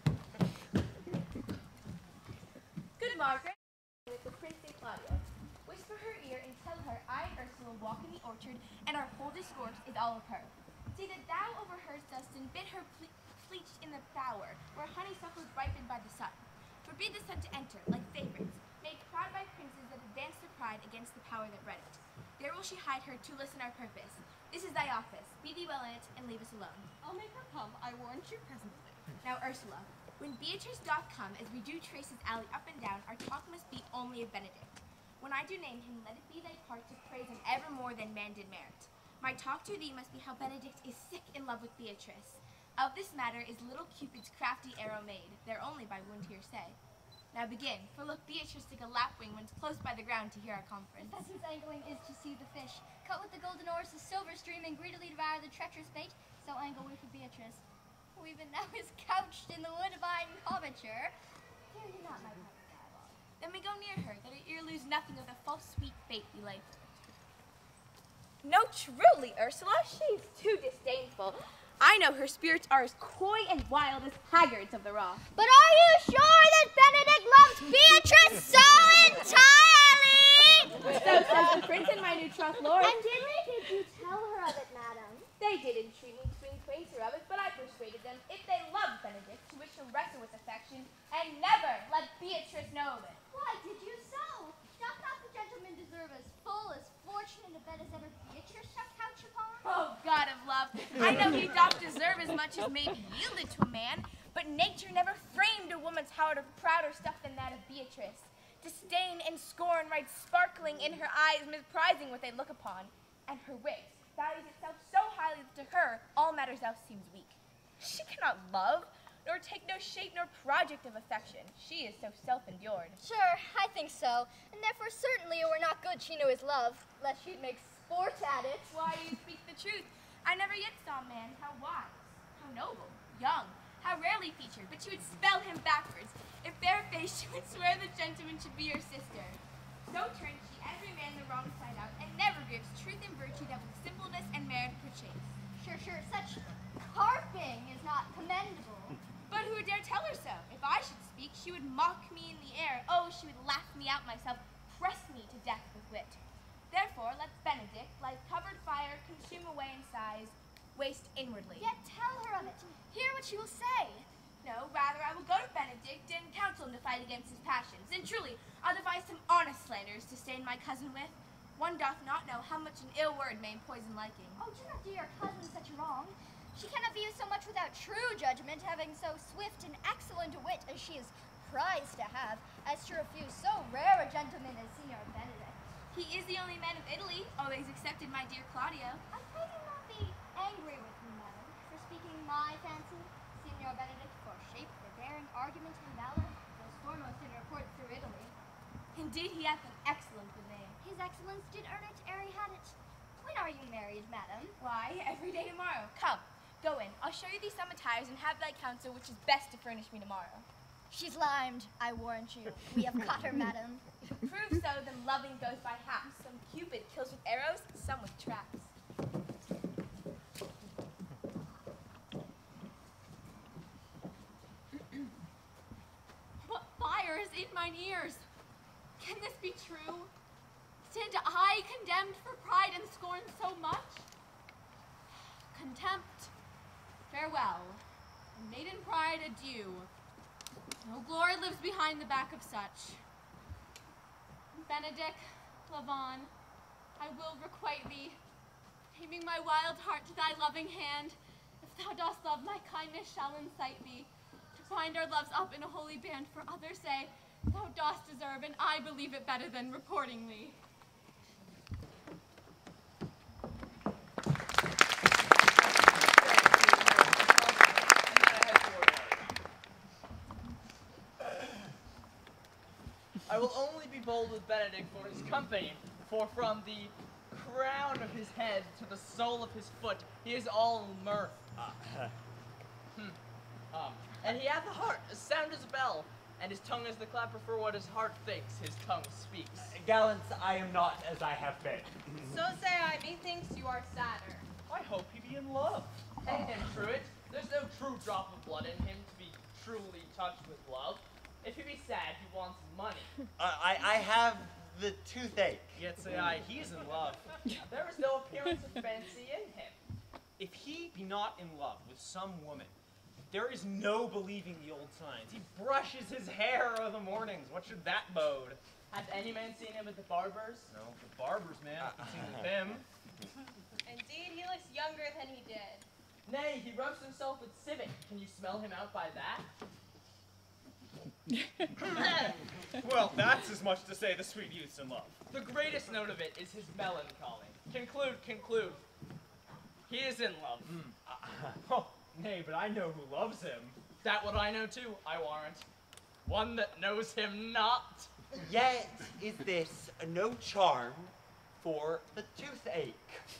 Speaker 5: Good Margaret, with the Princess Claudia. Whisper her ear and tell her I and Ursula walk in the orchard, and our whole discourse is all of her. See that thou overheardst us and bid her pleached in the bower, where honeysuckles ripened by the sun. Forbid the sun to enter, like favorites, made proud by princes that advance their pride against the power that bred it. There will she hide her to listen our purpose. This is thy office. Be thee well in it, and leave us alone.
Speaker 3: I'll make her come. I warrant you presently.
Speaker 5: Now, Ursula, when Beatrice doth come, as we do trace his alley up and down, our talk must be only of Benedict. When I do name him, let it be thy part to praise him ever more than man did merit. My talk to thee must be how Benedict is sick in love with Beatrice. Of this matter is little Cupid's crafty arrow made, there only by wound hearsay. Now begin, for look, Beatrice took a lapwing when close by the ground to hear our conference.
Speaker 10: Pheasant's angling is to see the fish. Cut with the golden oars the silver stream and greedily devour the treacherous bait, so angle we for Beatrice, who even now is couched in the woodbine coverture. Hear ye not my private dialogue.
Speaker 5: Then we go near her, that her ear lose nothing of the false sweet bait we lay for it. No, truly, Ursula, she's too disdainful. I know her spirits are as coy and wild as haggards of the raw.
Speaker 10: But are you sure that Benedict loves Beatrice so entirely?
Speaker 5: So says the prince and my new troth lord.
Speaker 10: And did you tell her of it, madam?
Speaker 5: They did entreat me to acquaint her of it, but I persuaded them, if they loved Benedict, to wish to wrestle with affection, and never let Beatrice know of it.
Speaker 10: Why did you so? Doth not the gentleman deserve as full as fortunate a bed as ever Beatrice shall couch upon?
Speaker 5: Oh, God of love, I know he doth deserve as much as may be yielded to a man, but nature never framed a woman's heart of prouder stuff than that of Beatrice. Disdain and scorn ride sparkling in her eyes, misprizing what they look upon, and her wit values itself so highly that to her all matters else seems weak. She cannot love, nor take no shape nor project of affection. She is so self-endured.
Speaker 10: Sure, I think so, and therefore certainly it were not good she knew his love, lest she'd make sport at it.
Speaker 5: Why, you speak the truth. I never yet saw a man how wise, how noble, young, how rarely featured, but she would spell him backwards. If barefaced, she would swear the gentleman should be her sister. So turns she every man the wrong side out, and never gives truth and virtue that with simpleness and merit purchase.
Speaker 10: Sure, such carping is not commendable.
Speaker 5: But who dare tell her so? If I should speak, she would mock me in the air. Oh, she would laugh me out myself, press me to death with wit. Therefore, let Benedict, like covered fire, consume away in sighs, waste inwardly.
Speaker 10: Yet tell her of it. Hear what she will say.
Speaker 5: No, rather I will go to Benedict and counsel him to fight against his passions. And truly, I'll devise some honest slanders to stain my cousin with. One doth not know how much an ill word may poison liking.
Speaker 10: Oh, do not do your cousin such wrong. She cannot view so much without true judgment, having so swift and excellent a wit as she is prized to have, as to refuse so rare a gentleman as Signor Benedict.
Speaker 5: He is the only man of Italy, always accepted my dear Claudio.
Speaker 10: I pray do not be angry with me, madam, for speaking my fancy. Signor Benedict, for shape, for bearing, argument, and valor, goes foremost in report through Italy.
Speaker 5: Indeed, he hath an excellent good name.
Speaker 10: His excellence did earn it ere he had it. When are you married, madam?
Speaker 5: Why, every day tomorrow. Come, go in. I'll show you these some attires and have thy counsel which is best to furnish me tomorrow.
Speaker 10: She's limed, I warrant you. We have caught her, madam.
Speaker 5: Prove so, then loving goes by half. Some Cupid kills with arrows, some with traps.
Speaker 4: What fire is in mine ears? Can this be true? Stand I condemned for pride and scorn so much? Contempt, farewell, and maiden pride adieu. No glory lives behind the back of such. Benedict, Lavon, I will requite thee, taming my wild heart to thy loving hand. If thou dost love, my kindness shall incite thee to bind our loves up in a holy band, for others say thou dost deserve, and I believe it better than reporting thee.
Speaker 6: I will only be bold with Benedict for his company, for from the crown of his head to the sole of his foot, he is all mirth. And he hath a heart as sound as a bell, and his tongue is the clapper for what his heart thinks, his tongue speaks.
Speaker 7: Gallants, I am not as I have been.
Speaker 3: So say I, methinks you are sadder.
Speaker 6: I hope he be in love. And him, Truett, there's no true drop of blood in him to be truly touched with love. If he be sad, he wants money.
Speaker 7: I have the toothache.
Speaker 6: Yet say I, he is in love. There is no appearance of fancy in him.
Speaker 8: If he be not in love with some woman, there is no believing the old signs. He brushes his hair o' the mornings. What should that bode?
Speaker 6: Hath any man seen him at the barber's?
Speaker 8: No, the barber's man. I've seen with him.
Speaker 3: Indeed, he looks younger than he did.
Speaker 6: Nay, he rubs himself with civet. Can you smell him out by that?
Speaker 8: Well, that's as much to say the sweet youth's in love.
Speaker 6: The greatest note of it is his melancholy. Conclude. He is in love.
Speaker 8: Oh, nay, but I know who loves him.
Speaker 6: That what I know too, I warrant. One that knows him not.
Speaker 7: Yet is this no charm for the toothache.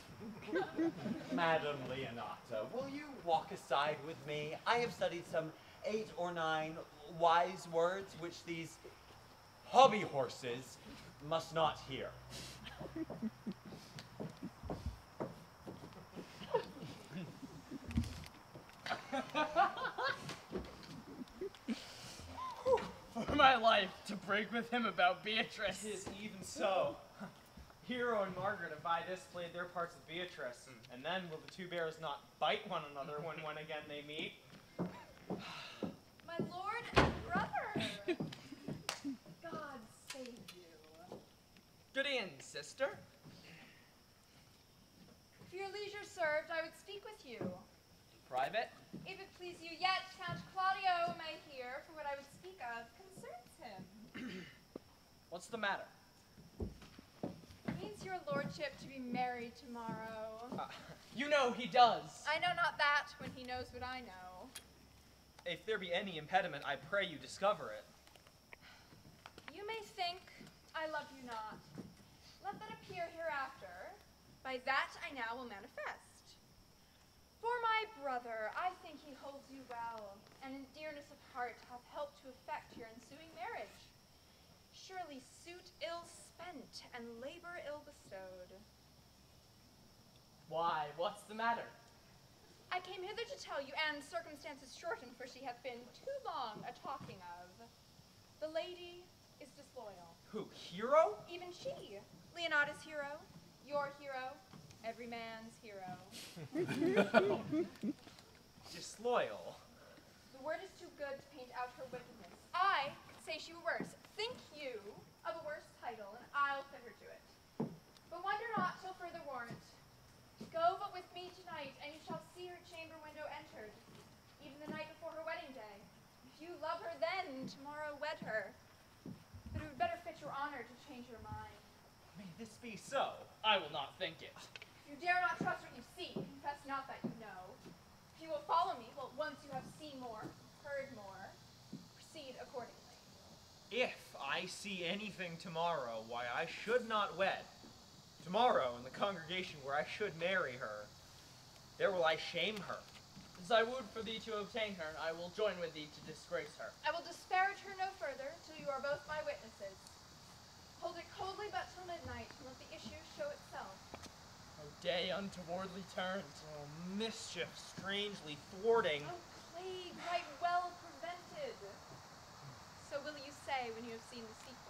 Speaker 7: Madam Leonata, will you walk aside with me? I have studied some 8 or 9 wise words which these hobby horses must not hear.
Speaker 6: For my life, to break with him about Beatrice.
Speaker 8: Tis even so. Hero and Margaret have by this played their parts with Beatrice, and then will the two bears not bite one another when again they meet?
Speaker 9: My lord and brother! God save you.
Speaker 6: Good e'en, sister.
Speaker 9: For your leisure served, I would speak with you.
Speaker 6: Private?
Speaker 9: If it please you, yet Count Claudio may hear, for what I would speak of concerns him.
Speaker 6: What's the matter?
Speaker 9: Means your lordship to be married tomorrow.
Speaker 6: You know he does.
Speaker 9: I know not that when he knows what I know.
Speaker 8: If there be any impediment, I pray you discover it.
Speaker 9: You may think I love you not. Let that appear hereafter. By that I now will manifest. For my brother, I think he holds you well, and in dearness of heart hath helped to effect your ensuing marriage. Surely suit ill spent and labor ill bestowed.
Speaker 6: Why, what's the matter?
Speaker 9: I came hither to tell you, and circumstances shortened, for she hath been too long a talking of. The lady is disloyal.
Speaker 8: Who, Hero?
Speaker 9: Even she. Leonata's hero, your hero, every man's hero.
Speaker 8: Disloyal.
Speaker 9: The word is too good to paint out her wickedness. I could say she were worse. Think you of a worse title, and I'll fit her to it. But wonder not till further warrant.
Speaker 5: Go but with me tonight, and you shall see her chamber window entered, even the night before her wedding day. If you love her then, tomorrow wed her. But it would better fit your honor to change your mind.
Speaker 8: May this be so?
Speaker 6: I will not think it.
Speaker 5: If you dare not trust what you see, confess not that you know. If you will follow me, well, once you have seen more, heard more, proceed accordingly.
Speaker 8: If I see anything tomorrow why I should not wed, tomorrow in the congregation where I should marry her, there will I shame her.
Speaker 6: As I would for thee to obtain her, I will join with thee to disgrace her.
Speaker 5: I will disparage her no further till you are both my witnesses. Hold it coldly but till midnight, and let the issue show itself.
Speaker 6: O day untowardly turned.
Speaker 8: Oh, mischief strangely thwarting.
Speaker 5: O plague right well prevented. So will you say when you have seen the secret?